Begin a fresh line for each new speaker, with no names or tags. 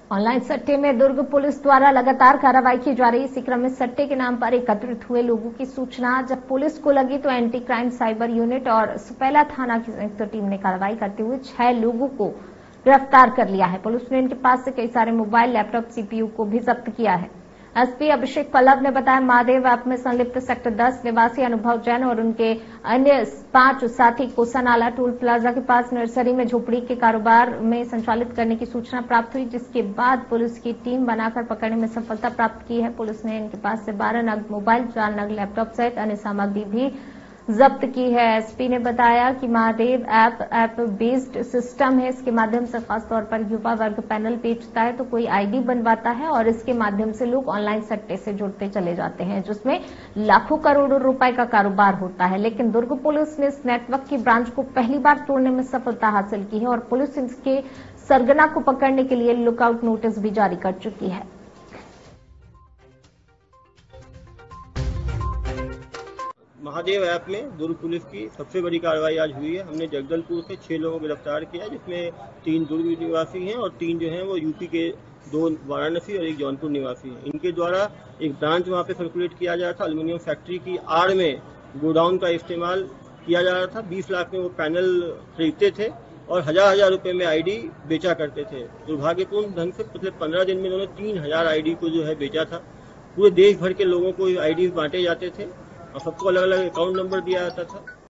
Online सट्टे में दुर्ग police द्वारा लगातार कार्रवाई की जा रही। इसी क्रम में सट्टे के नाम पर एकत्रित हुए लोगों की सूचना जब पुलिस को लगी तो एंटी क्राइम साइबर यूनिट और सुपेला थाना की संयुक्त टीम ने कार्रवाई करते हुए 6 लोगों को गिरफ्तार कर लिया है। पुलिस ने इनके पास से कई सारे मोबाइल, लैपटॉप, सीपीयू को भी जब्त किया है। एसपी अभिषेक पल्लव ने बताया, महादेव ऐप में संलिप्त सेक्टर 10 निवासी अनुभव जैन और उनके अन्य 5 साथी कोसानाला टोल प्लाजा के पास नर्सरी में झोपड़ी के कारोबार में संचालित करने की सूचना प्राप्त हुई, जिसके बाद पुलिस की टीम बनाकर पकड़ने में सफलता प्राप्त की है। पुलिस ने इनके पास से 12 नग मोबाइल, 4 नग लैपटॉप सहित अन्य सामग्री भी जब्त की है। एसपी ने बताया कि महादेव ऐप बेस्ड सिस्टम है। इसके माध्यम से खासतौर पर युवा वर्ग पैनल बेचता है तो कोई आईडी बनवाता है और इसके माध्यम से लोग ऑनलाइन सट्टे से जुड़ते चले जाते हैं, जिसमें लाखों करोड़ों रुपए का कारोबार होता है। लेकिन दुर्ग पुलिस ने इस नेटवर्क की ब्रांच को पहली बार तोड़ने में सफलता हासिल की है और पुलिस इसके सरगना को पकड़ने के लिए लुकआउट नोटिस भी जारी कर चुकी है।
महादेव ऐप में दुर्ग पुलिस की सबसे बड़ी कार्रवाई आज हुई है। हमने जगदलपुर से 6 लोगों को गिरफ्तार किया, जिसमें 3 दुर्ग निवासी हैं और 3 जो हैं वो यूपी के, 2 वाराणसी और 1 जौनपुर निवासी हैं। इनके द्वारा एक ब्रांच वहाँ पे सर्कुलेट किया जा रहा था। एल्यूमिनियम फैक्ट्री की आड़ में गोडाउन का इस्तेमाल किया जा रहा था। 20 लाख में वो पैनल खरीदते थे और हजार रुपए में आईडी बेचा करते थे। दुर्भाग्यपूर्ण ढंग से पिछले 15 दिन में इन्होंने 3000 आईडी को जो है बेचा था। पूरे देश भर के लोगों को आईडी बांटे जाते थे और सबको अलग अलग अकाउंट नंबर दिया जाता था।